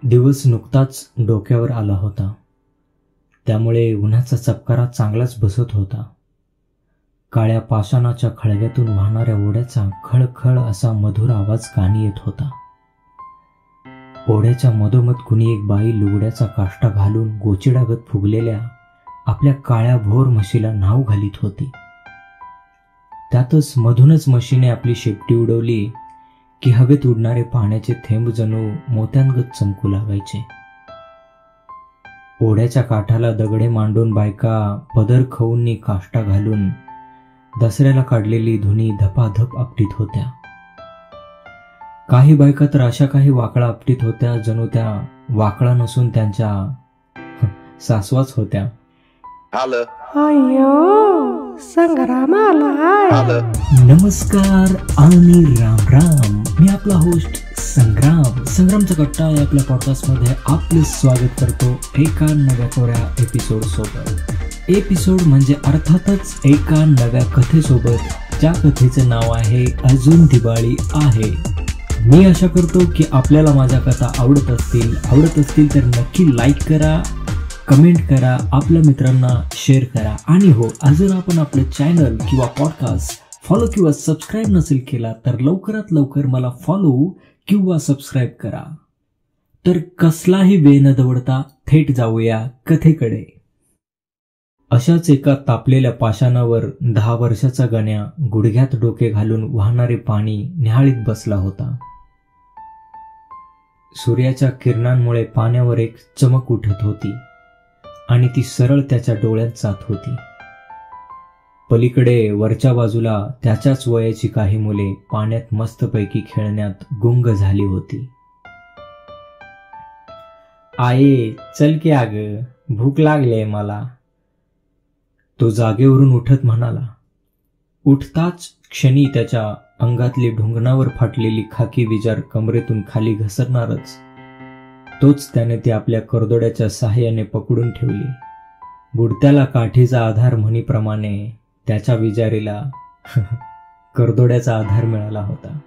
दिवस नुकताच डोक्यावर आला होता, त्यामुळे उन्हाचा चपकारा चांगलाच बसत होता. काळ्या पाषाणाच्या खळग्यातून वाहणाऱ्या ओढ्याचा खळखळ असा मधुर आवाज कानी येत होता. ओढ्याच्या मधोमध कुणी एक बाई लुगड्याचा काष्टा घालून गोचिडागत फुगलेल्या आपल्या काळ्या भोर म्हशीला नाव घालीत होती. त्यातच मधूनच म्हशीने आपली शेपटी उडवली की हवेत उडणारे पाण्याचे थेंब जणू मोत्यांगत चमकू लागायचे. ओढ्याच्या काठाला दगडे मांडून बायका पदर खवूंनी काष्टा घालून दसऱ्याला काढलेली धुनी धपाधप आपटीत होत्या. काही बायका तर अशा काही वाकळा आपटीत होत्या जणू त्या वाकळा नसून त्यांच्या सासवाच होत्या. नमस्कार आणि राम राम. मी आपला होस्ट संग्रामचा कट्टा या आपल्या पॉडकास्टमध्ये आपले स्वागत करतो एका नव्या कोऱ्या एपिसोड सोबत. एपिसोड म्हणजे अर्थातच एका नव्या कथेसोबत, ज्या कथेचं नाव आहे अजून दिवाळी आहे. मी आशा करतो की आपल्याला माझ्या कथा आवडत असतील तर नक्की लाईक करा, कमेंट करा, आपल्या मित्रांना शेअर करा. आणि हो, अजून आपण आपलं चॅनल किंवा पॉडकास्ट फॉलो किंवा सबस्क्राईब नसेल केला तर लवकरात लवकर मला फॉलो किंवा सबस्क्राईब करा. तर कसलाही वेळ न दवडता थेट जाऊया कथेकडे. अशाच एका तापलेल्या पाषाणावर 10 वर्षाचा गण्या गुडघ्यात डोके घालून वाहणारे पाणी न्याहाळीत बसला होता. सूर्याच्या किरणांमुळे पाण्यावर एक चमक उठत होती आणि ती सरळ त्याच्या डोळ्यात जात होती. पलीकडे वरच्या बाजूला त्याच्याच वयाची काही मुले पाण्यात मस्तपैकी खेळण्यात गुंग झाली होती. आये चल की आग, भूक लागली मला, तो जागेवरून उठत म्हणाला. उठताच क्षणी त्याच्या अंगातली ढुंगणावर फाटलेली खाकी विजार कमरेतून खाली घसरणारच तोच त्याने ती आपल्या करदोड्याच्या साहाय्याने पकडून ठेवली. बुडत्याला काठीचा आधार म्हणीप्रमाणे त्याच्या विजारीला करदोड्याचा आधार मिळाला होता.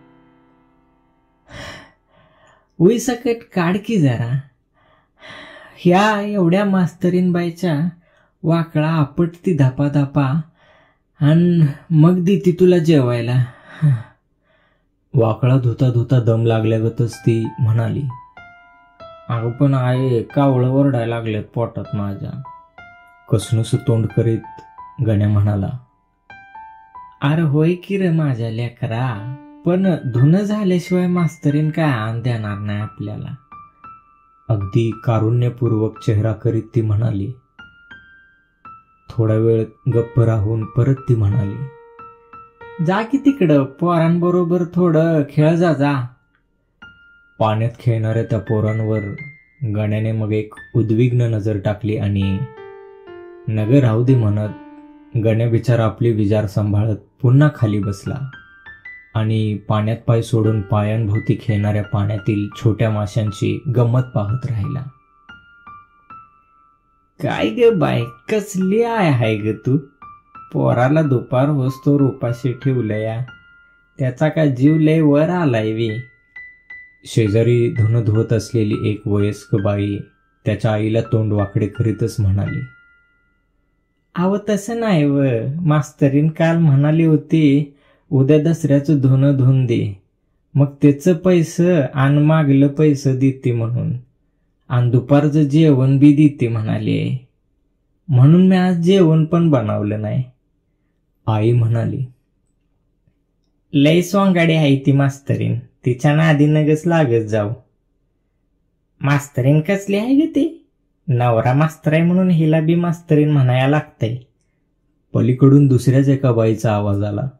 उईसकट काढकी जरा, ह्या एवढ्या मास्तरीनबाईच्या वाकळा आपटती धापा धापा आणि मग देती तुला जेवायला. वाकळा धुता धुता दम लागल्यागतच ती म्हणाली. अगं पण आहे कावळं ओरडायला लागलेत पोटात माझ्या, कसनुस तोंड करीत गण्या म्हणाला. अरे होय की रे माझ्या लेकरा, पण धुणं झाल्याशिवाय मास्तरीन काय आण देणार नाही आपल्याला. अगदी कारुण्यपूर्वक चेहरा करीत ती म्हणाली. थोडा वेळ गप्प राहून परत ती म्हणाली. जा की तिकडं पोरांबरोबर थोडं खेळ जा. पाण्यात खेळणाऱ्या त्या पोरांवर गण्याने मग एक उद्विग्न नजर टाकली आणि नगर राहू दे म्हणत गण्या बिचारा आपली विजार सांभाळत पुन्हा खाली बसला आणि पाण्यात पाय सोडून पायांभोवती खेळणाऱ्या पाण्यातील छोट्या माशांची गंमत पाहत राहिला. काय ग बाय, कसली आहे ग तू, पोराला दुपार होस्तोर उपाशी ठेवलंया, त्याचा का जीव लय वर आलाय वे. शेजारी धुणं धुवत असलेली एक वयस्क बाई त्याच्या आईला तोंड वाकडे करीतच म्हणाली. अव तसं नाही व, मास्तरीन काल म्हणाली होती उद्या दसऱ्याचं धुणं धुवून दे, मग त्याचं पैसं आणि मागलं पैसं देते म्हणून, आणि दुपारचं जेवण बी देते म्हणाली, म्हणून मी आज जेवण पण बनवलं नाही. आई म्हणाली. लय सोंगाडी आहे ती मास्तरीन, तिच्या नादी नगच लागत जाऊ. मास्तरीन कसली आहे ग ती, नवरा मास्तर आहे म्हणून हिला बी मास्तरीन म्हणायला लागतंय. पलीकडून दुसऱ्याच एका बाईचा आवाज आला.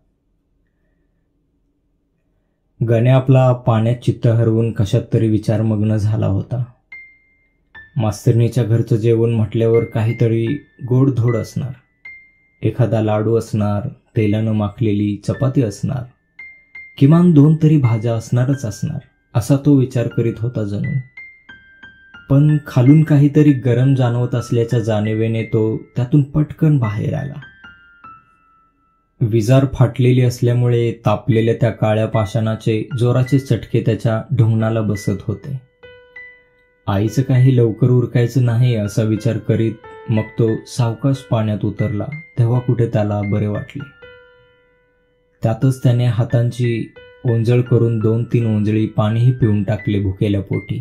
गण्या आपला पाण्यात चित्त हरवून कशात तरी विचारमग्न झाला होता. मास्तरणीच्या घरचं जेवण म्हटल्यावर काहीतरी गोडधोड असणार, एखादा लाडू असणार, तेलानं माखलेली चपाती असणार, किमान 2 तरी भाज्या असणारच असणार, असा तो विचार करीत होता जणू. पण खालून काहीतरी गरम जाणवत असल्याच्या जाणीवेने तो त्यातून पटकन बाहेर आला. विजार फाटलेली असल्यामुळे तापलेल्या त्या काळ्या पाषाणाचे जोराचे चटके त्याच्या ढुंगणाला बसत होते. आईचं काही लवकर उरकायचं नाही असा विचार करीत मग तो सावकाश पाण्यात उतरला तेव्हा कुठे त्याला बरे वाटले. त्यातच त्याने हातांची ओंजळ करून 2-3 ओंजळी पाणीही पिऊन टाकले भुकेल्या पोटी.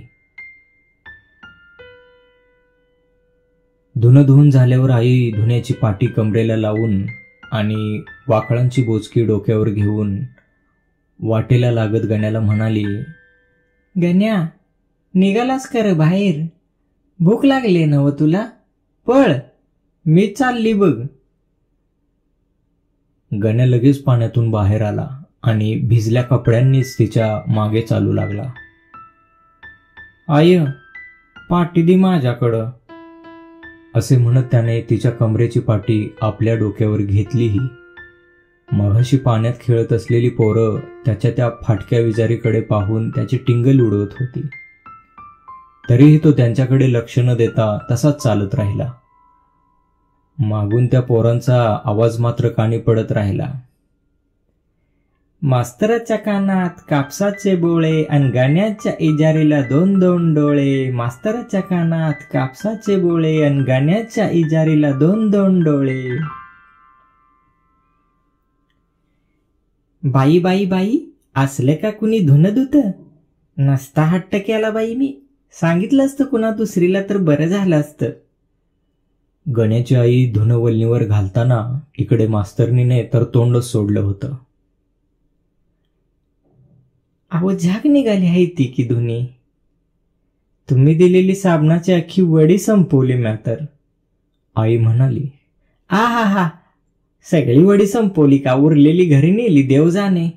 धुणं धुवून झाल्यावर आई धुण्याची पाटी कमरेला लावून आणि वाकळांची बोचकी डोक्यावर घेऊन वाटेला लागत गण्याला म्हणाली, गण्या, निघालास कर बाहेर? भूक लागली ना व तुला? पळ, मी चालली बघ. गण्या लगेच पाण्यातून बाहेर आला आणि भिजल्या कपड्यांनीच तिच्या मागे चालू लागला. आय, पाटी दे माझ्याकडं, असे म्हणत त्याने तिच्या कमरेची पाटी आपल्या डोक्यावर घेतलीही. मघाशी पाण्यात खेळत असलेली पोरं त्याच्या त्या फाटक्या विजारीकडे पाहून त्याची टिंगल उडवत होती. तरीही तो त्यांच्याकडे लक्ष न देता तसाच चालत राहिला. मागून त्या पोरांचा आवाज मात्र कानी पडत राहिला. मास्तराच्या कानात कापसाचे बोळे अन गाण्याच्या इजारीला 2-2 डोळे. मास्तराच्या कानात कापसाचे बोळे अन गाण्याच्या इजारीला 2-2 डोळे. बाई बाई बाई, असले का कुणी धुणं धुत? नसता हट्ट केला बाई मी. सांगितलं असतं कुणा दुसरीला तर बरं झालं असतं. गण्याची आई धुणं वल्लीवर घालताना इकडे मास्तरनीने तर तोंडच सोडलं होतं. अहो, झाग निघाली आहे ती की धुनी. तुम्ही दिलेली साबणाची अख्खी वडी संपवली म्या तर, आई म्हणाली. आ हा हा, सगळी वडी संपवली का? उरलेली घरी नेली देव जाणे.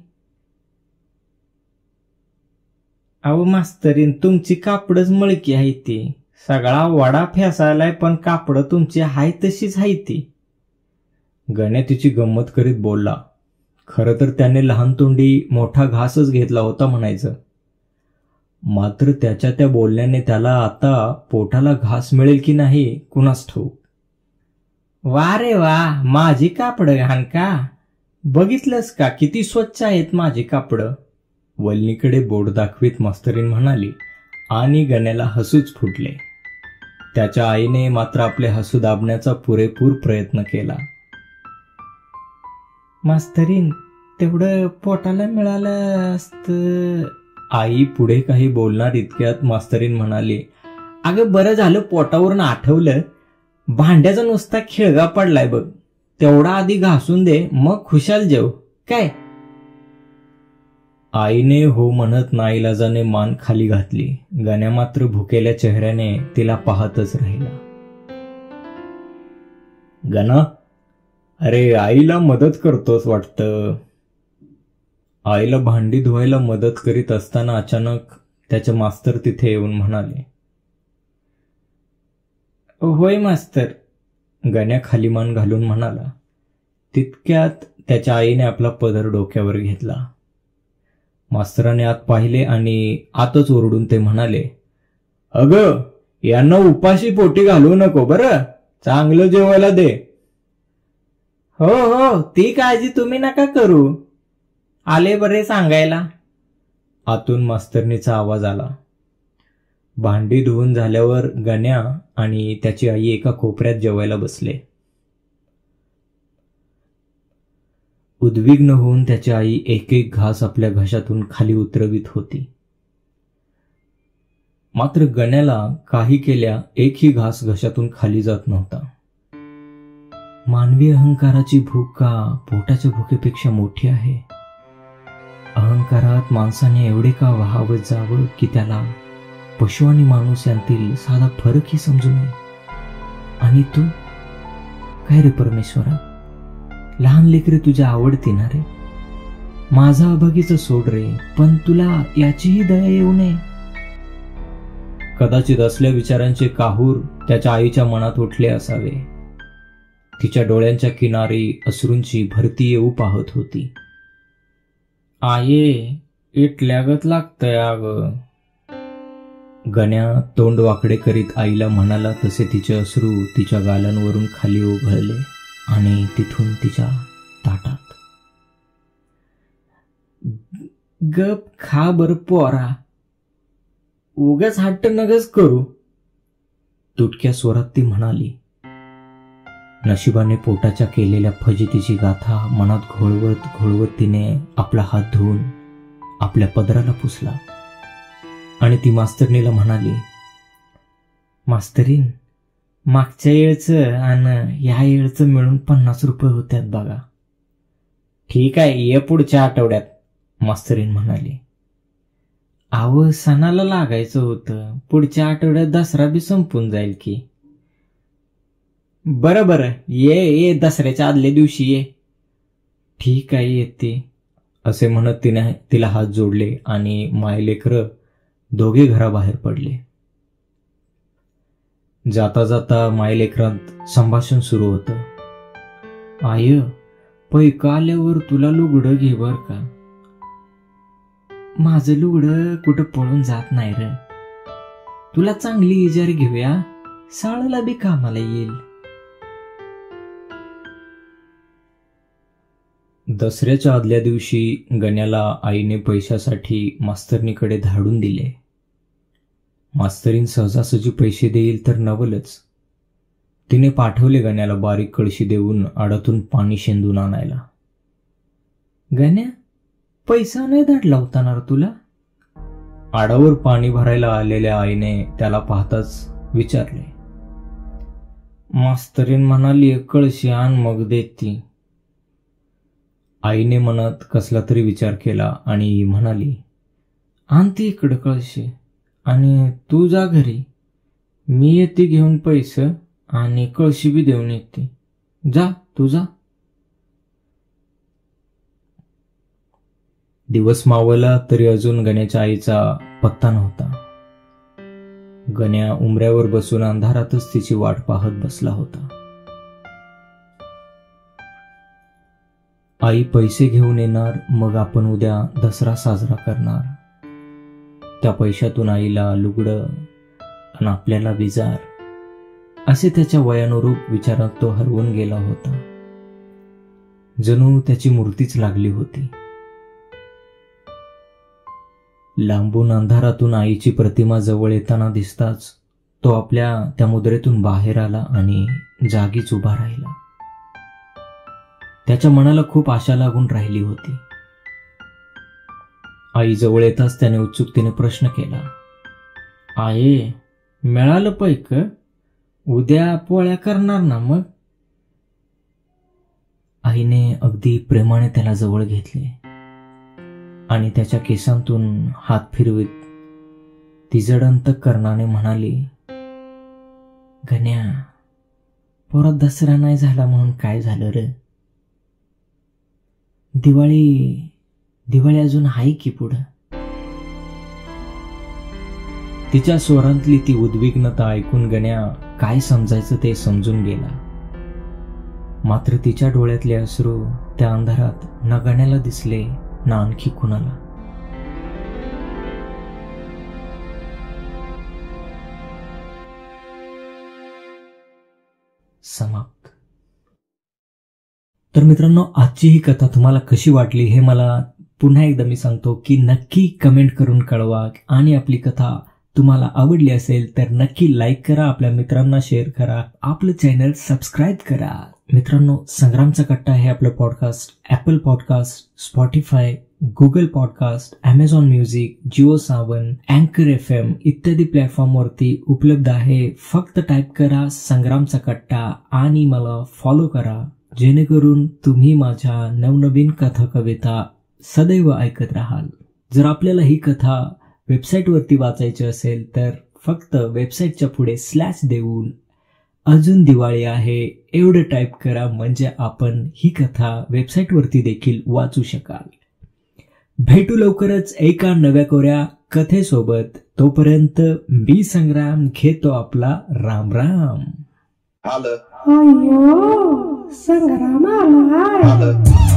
अहो मास्तरीन, तुमची कापडच मळकी आहे ती. सगळा वडा फेसायलाय पण कापड तुमची हाय तशीच आहे ती. गण्या तिची गंमत करीत बोलला. खरं तर त्याने लहान तोंडी मोठा घासच घेतला होता म्हणायचं. मात्र त्याच्या त्या बोलण्याने त्याला आता पोटाला घास मिळेल की नाही कुणास ठाऊक. वा रे वा, माझी कापड घाण का? बघितलंस का किती स्वच्छ आहेत माझी कापड? वल्लीकडे बोट दाखवीत मास्तरीन म्हणाली आणि गण्याला हसूच फुटले. त्याच्या आईने मात्र आपले हसू दाबण्याचा पुरेपूर प्रयत्न केला. मास्तरीन, तेवढं पोटाला मिळालं असतं. आई पुढे काही बोलणार इतक्यात मास्तरीन म्हणाली, अगं बरं झालं पोटावरून आठवलं. भांड्याचा नुसता खिळगा पडलाय बघ, तेवढा आधी घासून दे, मग खुशाल जेव काय. आईने हो म्हणत नाईलाजाने मान खाली घातली. गण्या मात्र भुकेल्या चेहऱ्याने तिला पाहतच राहिला. गणा, अरे आईला मदत करतोस वाटतं. आईला भांडी धुवायला मदत करीत असताना अचानक त्याचे मास्तर तिथे येऊन म्हणाले. होय मास्तर, गण्या खाली मान घालून म्हणाला. तितक्यात त्याच्या आईने आपला पदर डोक्यावर घेतला. मास्तराने आत पाहिले आणि आतच ओरडून ते म्हणाले, अगं, यांना उपाशी पोटी घालवू नको बरं, चांगलं जेवायला दे. हो हो, ती काळजी तुम्ही नका करू, आले बरे सांगायला, आतून मास्तरनीचा आवाज आला. भांडी धुवून झाल्यावर गण्या आणि त्याची आई एका कोपऱ्यात जेवायला बसले. उद्विग्न होऊन त्याची आई एक एक घास आपल्या घशातून खाली उतरवित होती. मात्र गण्याला काही केल्या एकही घास घशातून खाली जात नव्हता. मानवी अहंकाराची भूक का पोटाच्या भुकेपेक्षा मोठी आहे? अहंकारात माणसाने एवढे का वाहावत जावं की त्याला पशु आणि माणूस यांतील साधा फरकही समजू नये? आणि तू काय रे परमेश्वरा, लहान लेकरे तुझ्या आवडती ना रे? माझा अभागीचं सोड रे, पण तुला याचीही दया येऊ नये? कदाचित असल्या विचारांचे काहूर त्याच्या आईच्या मनात उठले असावे. तिच्या डोळ्यांच्या किनारी अश्रूंची भरती येऊ पाहत होती. आये, इटल्यागत लागतंय अग. गण्या तोंड वाकडे करीत आईला म्हणाला तसे तिचे अश्रू तिच्या गालांवरून खाली उघळले आणि तिथून तिच्या ताटात. गप खा बर पोरा, उगाच हट्ट नगच करू, तुटक्या स्वरात ती म्हणाली. नशिबाने पोटाच्या केलेल्या फजितीची गाथा मनात घोळवत घोळवत तिने आपला हात धुवून आपल्या पदराला पुसला आणि ती मास्तरणीला म्हणाली, मास्तरीन, मागच्या येळचं आणि ह्या येळचं मिळून 50 रुपये होत्यात बघा. ठीक आहे, ये पुढच्या आठवड्यात, मास्तरीन म्हणाली. आव, सणाला लागायचं होतं, पुढच्या आठवड्यात दसरा बी संपून जाईल की. बरं, ये दसऱ्याच्या आदल्या दिवशी ये. ठीक आहे, येते, असे म्हणत तिने तिला हात जोडले आणि मायलेकर दोघे घराबाहेर पडले. जाता जाता मायलेकरात संभाषण सुरू होतं. आय, पैका आल्यावर तुला लुगडं घे बर का. माझं लुगडं कुठं पळून जात नाही रे. तुला चांगली इजारी घेऊया, साळाला बी कामाला येईल. दसऱ्याच्या आदल्या दिवशी गण्याला आईने पैशासाठी मास्तरणीकडे धाडून दिले. मास्तरीन सहजासहजी पैसे देईल तर नवलच. तिने पाठवले गण्याला बारीक कळशी देऊन आडातून पाणी शेंदून आणायला. गण्या, पैसा नाही धाडला होता ना तुला? आडावर पाणी भरायला आलेल्या आईने त्याला पाहताच विचारले. मास्तरीन म्हणाली, कळशी आण मग देती. आईने मनात कसला तरी विचार केला आणि म्हणाली, आणते इकडं कळशी आणि तू जा घरी. मी येते घेऊन पैसे आणि कळशी बी देऊन येते. जा तू जा. दिवस मावळला तरी अजून गण्याच्या आईचा पत्ता नव्हता. गण्या उंबऱ्यावर बसून अंधारातच तिची वाट पाहत बसला होता. आई पैसे घेऊन येणार, मग आपण उद्या दसरा साजरा करणार. त्या पैशातून आईला लुगडं आणि आपल्याला विजार, असे त्याच्या वयानुरूप विचारात तो हरवून गेला होता. जणू त्याची मूर्तीच लागली होती. लांबून अंधारातून आईची प्रतिमा जवळ येताना दिसताच तो आपल्या त्या मुद्रेतून बाहेर आला आणि जागीच उभा राहिला. त्याच्या मनाला खूप आशा लागून राहिली होती. आई जवळ येताच त्याने उत्सुकतेने प्रश्न केला, आये, मिळालं पैक? उद्या पोळ्या करणार ना मग? आईने अगदी प्रेमाने त्याला जवळ घेतले आणि त्याच्या केसांतून हात फिरवीत ती जड अंतःकरणाने म्हणाली, गण्या, परत दसरा नाही झाला म्हणून काय झालं रे? दिवाळी अजून आहे की पुढं. तिच्या स्वरांतली ती उद्विग्नता ऐकून गण्या काय समजायचं ते समजून गेला. मात्र तिच्या डोळ्यातले अश्रू त्या अंधारात ना गण्याला दिसले ना आणखी कुणाला. समाप्त. तर मित्रांनो, आजची ही कथा तुम्हाला कशी वाटली हे मला पुन्हा एकदा मी सांगतो की नक्की कमेंट करून कळवा. आणि आपली कथा तुम्हाला आवडली असेल तर नक्की लाईक करा, आपल्या मित्रांना शेअर करा, आपलं चॅनल सबस्क्राईब करा. मित्रांनो, संग्रामचा कट्टा हे आपलं podcast Apple podcast, Spotify, Google podcast, Amazon music, Jio Saavn, अँकर FM इत्यादी प्लॅटफॉर्मवरती उपलब्ध आहे. फक्त टाईप करा संग्रामचा कट्टा आणि मला फॉलो करा, जेणेकरून तुम्ही माझ्या नवनवीन कथा कविता सदैव ऐकत राहाल. जर आपल्याला ही कथा वेबसाईटवरती वाचायची असेल तर फक्त वेबसाईटच्या पुढे स्लॅश देऊन अजून दिवाळी आहे एवढं टाईप करा, म्हणजे आपण ही कथा वेबसाईटवरती देखील वाचू शकाल. भेटू लवकरच एका नव्या कोऱ्या कथेसोबत. तोपर्यंत मी संग्राम घेतो आपला राम राम. संग्राम आला.